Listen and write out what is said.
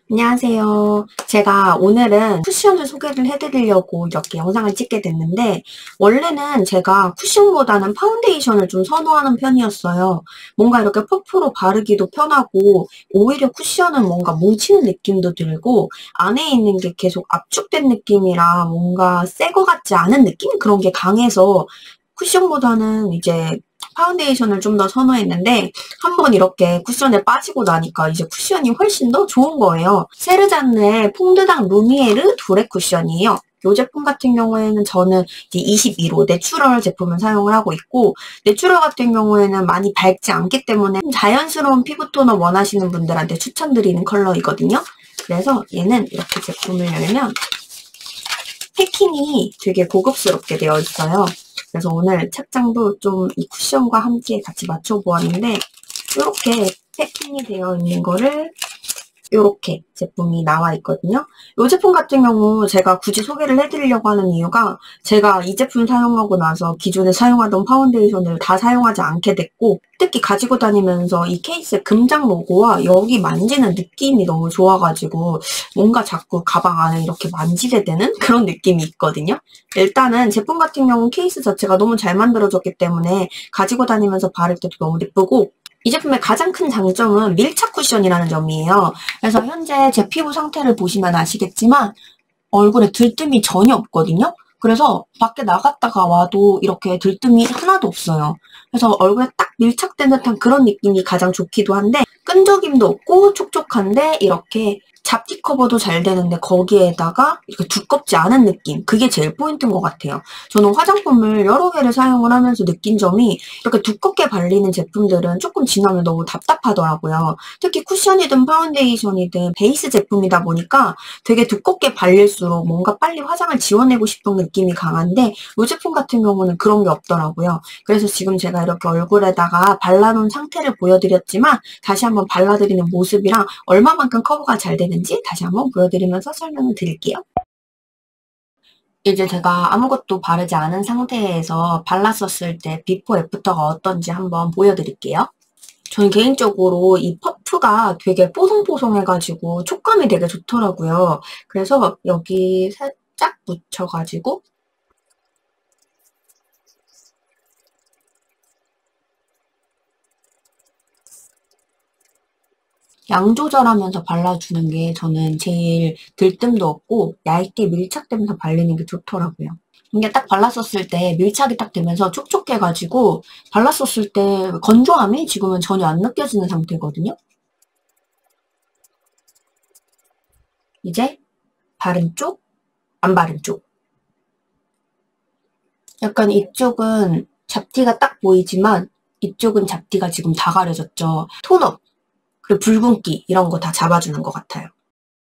안녕하세요. 제가 오늘은 쿠션을 소개를 해드리려고 이렇게 영상을 찍게 됐는데, 원래는 제가 쿠션보다는 파운데이션을 좀 선호하는 편이었어요. 뭔가 이렇게 퍼프로 바르기도 편하고, 오히려 쿠션은 뭔가 뭉치는 느낌도 들고, 안에 있는 게 계속 압축된 느낌이라 뭔가 새 거 같지 않은 느낌? 그런 게 강해서 쿠션보다는 이제 파운데이션을 좀 더 선호했는데 한번 이렇게 쿠션에 빠지고 나니까 이제 쿠션이 훨씬 더 좋은 거예요. 세르잔느의 퐁드당 루미에르 두레 쿠션이에요. 이 제품 같은 경우에는 저는 이제 22호 내추럴 제품을 사용을 하고 있고, 내추럴 같은 경우에는 많이 밝지 않기 때문에 자연스러운 피부톤을 원하시는 분들한테 추천드리는 컬러이거든요. 그래서 얘는 이렇게 제품을 열면 패킹이 되게 고급스럽게 되어 있어요. 그래서 오늘 착장도 좀 이 쿠션과 함께 같이 맞춰보았는데, 이렇게 패킹이 되어 있는 거를 이렇게 제품이 나와 있거든요. 이 제품 같은 경우 제가 굳이 소개를 해드리려고 하는 이유가, 제가 이 제품 사용하고 나서 기존에 사용하던 파운데이션을 다 사용하지 않게 됐고, 특히 가지고 다니면서 이 케이스 금장 로고와 여기 만지는 느낌이 너무 좋아가지고 뭔가 자꾸 가방 안에 이렇게 만지게 되는 그런 느낌이 있거든요. 일단은 제품 같은 경우 케이스 자체가 너무 잘 만들어졌기 때문에 가지고 다니면서 바를 때도 너무 예쁘고, 이 제품의 가장 큰 장점은 밀착 쿠션이라는 점이에요. 그래서 현재 제 피부 상태를 보시면 아시겠지만 얼굴에 들뜸이 전혀 없거든요. 그래서 밖에 나갔다가 와도 이렇게 들뜸이 하나도 없어요. 그래서 얼굴에 딱 밀착된 듯한 그런 느낌이 가장 좋기도 한데, 끈적임도 없고 촉촉한데 이렇게 잡티 커버도 잘 되는데 거기에다가 이렇게 두껍지 않은 느낌, 그게 제일 포인트인 것 같아요. 저는 화장품을 여러 개를 사용을 하면서 느낀 점이, 이렇게 두껍게 발리는 제품들은 조금 지나면 너무 답답하더라고요. 특히 쿠션이든 파운데이션이든 베이스 제품이다 보니까 되게 두껍게 발릴수록 뭔가 빨리 화장을 지워내고 싶은 느낌이 강한데, 이 제품 같은 경우는 그런 게 없더라고요. 그래서 지금 제가 이렇게 얼굴에다가 발라놓은 상태를 보여드렸지만, 다시 한번 발라드리는 모습이랑 얼마만큼 커버가 잘 되는지 다시 한번 보여드리면서 설명을 드릴게요. 이제 제가 아무것도 바르지 않은 상태에서 발랐었을 때 비포 애프터가 어떤지 한번 보여드릴게요. 저는 개인적으로 이 퍼프가 되게 뽀송뽀송해가지고 촉감이 되게 좋더라고요. 그래서 여기 살짝 묻혀가지고 양 조절하면서 발라주는 게 저는 제일 들뜸도 없고 얇게 밀착되면서 발리는 게 좋더라고요. 이게 딱 발랐었을 때 밀착이 딱 되면서 촉촉해가지고 발랐었을 때 건조함이 지금은 전혀 안 느껴지는 상태거든요. 이제 바른 쪽, 안 바른 쪽. 약간 이쪽은 잡티가 딱 보이지만 이쪽은 잡티가 지금 다 가려졌죠. 톤업, 그리고 붉은기 이런 거 다 잡아주는 것 같아요.